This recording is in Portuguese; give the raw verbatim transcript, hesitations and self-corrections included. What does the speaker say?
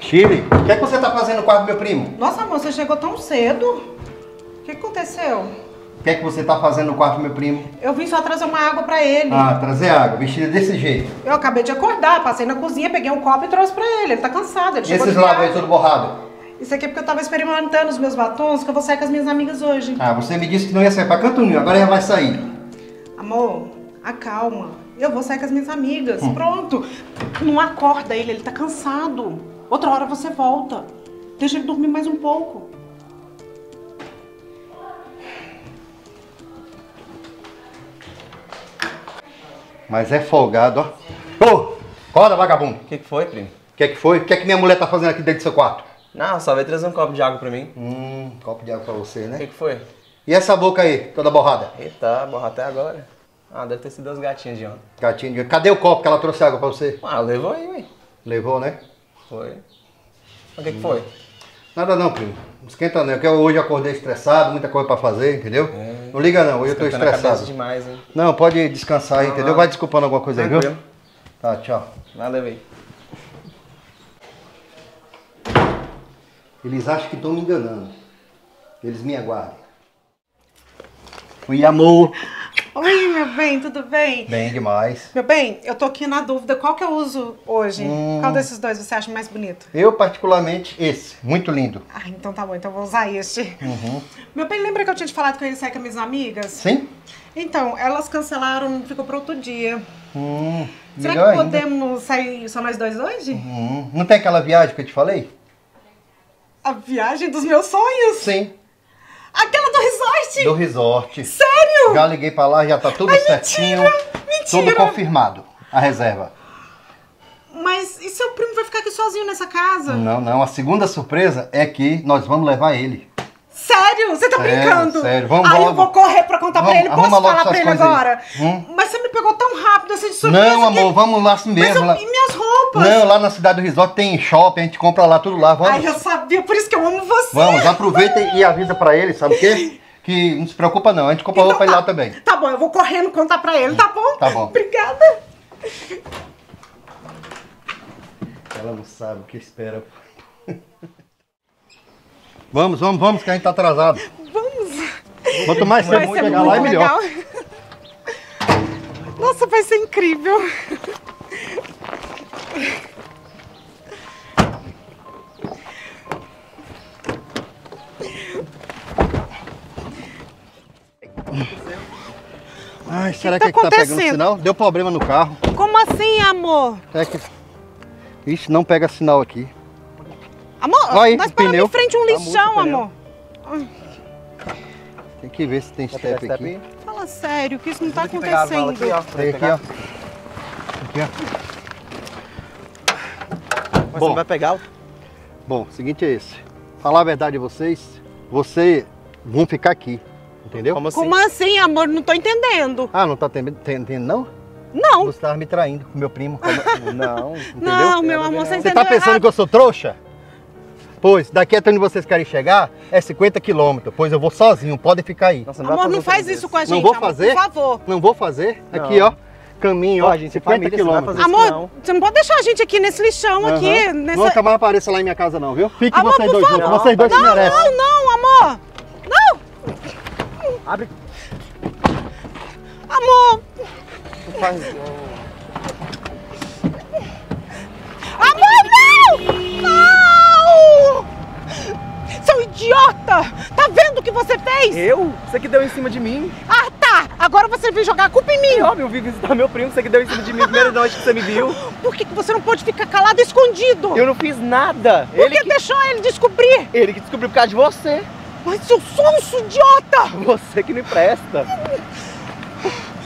Shirley, o que é que você tá fazendo no quarto do meu primo? Nossa, amor, você chegou tão cedo. O que aconteceu? O que é que você tá fazendo no quarto do meu primo? Eu vim só trazer uma água pra ele. Ah, trazer água, vestida desse jeito. Eu acabei de acordar, passei na cozinha, peguei um copo e trouxe pra ele. Ele tá cansado, ele E chegou esses de lábios aí viagem. todo borrado? Isso aqui é porque eu tava experimentando os meus batons, que eu vou sair com as minhas amigas hoje. Ah, você me disse que não ia sair pra canto nenhum, agora já vai sair. Amor, acalma. Eu vou sair com as minhas amigas. Hum. Pronto. Não acorda ele, ele tá cansado. Outra hora você volta. Deixa ele dormir mais um pouco. Mas é folgado, ó. Ô, acorda, vagabundo. O que, que foi, primo? O que é que foi? O que é que minha mulher tá fazendo aqui dentro do seu quarto? Não, só veio trazer um copo de água pra mim. Hum, copo de água pra você, O né? que, que foi? E essa boca aí, toda borrada? Eita, borra até agora. Ah, deve ter sido as gatinhas de ontem. Gatinho de... Cadê o copo que ela trouxe água pra você? Ah, levou aí, ué. Levou, né? Foi. O que, que foi? Nada não, primo. Não esquenta não, porque eu hoje acordei estressado, muita coisa pra fazer, entendeu? É. Não liga não, hoje eu tô Esquentando a cabeça estressado. demais, hein? Não, pode descansar aí, Não, entendeu? não. Vai desculpando alguma coisa aí, viu? Tranquilo. Tá, tchau. Valeu aí. Eles acham que estão me enganando. Eles me aguardem. Oi, amor. Oi, meu bem, tudo bem? Bem demais. Meu bem, eu tô aqui na dúvida, qual que eu uso hoje? Hum. Qual desses dois você acha mais bonito? Eu, particularmente, esse. Muito lindo. Ah, então tá bom, então eu vou usar este. Uhum. Meu bem, lembra que eu tinha te falado que eu ia sair com as minhas amigas? Sim? Então, elas cancelaram, ficou para outro dia. Hum, Será melhor que ainda. podemos sair só nós dois hoje? Hum, não tem aquela viagem que eu te falei? A viagem dos meus sonhos? Sim. Aquela do resort? Do resort. Sério? Já liguei pra lá, já tá tudo Ai, certinho. mentira, mentira. Tudo confirmado. A reserva. Mas e seu primo vai ficar aqui sozinho nessa casa? Não, não. A segunda surpresa é que nós vamos levar ele. Sério? Você tá Sério, brincando? sério. Vamos Aí logo. eu vou correr pra contar Vamos, pra ele. Posso arruma logo falar suas pra ele coisas aí. agora? Hum? Mas você me pegou tão rápido assim de surpresa. Não, amor, que... vamos lá assim Mas mesmo. eu... lá. e minhas roupas? Não, lá na cidade do resort tem shopping, a gente compra lá, tudo lá. Vamos. Ai, eu sabia, por isso que eu amo você. Vamos, aproveita e avisa pra ele, sabe o quê? Que não se preocupa não, a gente compra Então roupa tá. lá também. Tá bom, eu vou correndo contar pra ele, tá bom? Tá bom. Obrigada. Ela não sabe o que espera. Vamos, vamos, vamos, que a gente tá atrasado. Vamos. Quanto mais Vai cedo ser chegar muito lá, é melhor. legal. Nossa, vai ser incrível. Ai, será que que, tá é que tá pegando acontecendo? sinal? Deu problema no carro. Como assim, amor? É que... Ixi, não pega sinal aqui. Amor, Olha aí, nós o paramos pneu. em frente a um Tá lixão, muito pneu. amor. Tem que ver se tem Quer pegar step aqui. aí? Fala sério, que isso não tá Tem que pegar a bala acontecendo. aqui, ó. Tem aqui, ó. Aqui, ó. Mas Bom. você não vai pegar o... Bom, o seguinte é esse. Falar a verdade a vocês, vocês vão ficar aqui, entendeu? Como assim? Como assim, amor? Não tô entendendo. Ah, não tá entendendo não? Não. Você tava me traindo com meu primo. Não. Entendeu? Não, meu amor, você Você entendeu tá pensando errado. que eu sou trouxa? Pois, daqui até onde vocês querem chegar é cinquenta quilômetros, pois eu vou sozinho, podem ficar aí. Nossa, vai Amor, fazer não outra faz vez. isso com a gente, Não vou amor, fazer? por favor. Não vou fazer. Não. Aqui, ó, caminho, ó, Ó, gente, cinquenta família, você não vai quilômetros. fazer isso Amor, não. você não pode deixar a gente aqui nesse lixão Aham. aqui. Nessa... Nunca mais apareça lá em minha casa não, viu? Fique Amor, vocês por dois favor. juntos, vocês dois se Não, merecem. não, não, amor. Não. Abre. Amor. Não faz... Amor, não! Não! Seu idiota! Tá vendo o que você fez? Eu? Você que deu em cima de mim. Ah, tá! Agora você veio jogar a culpa em mim! É óbvio, eu vim visitar meu primo, você que deu em cima de mim. Primeira noite que você me viu. Por que que você não pode ficar calado e escondido? Eu não fiz nada. Por Ele que que... deixou ele descobrir? Ele que descobriu por causa de você. Mas eu sou um idiota! Você que não presta.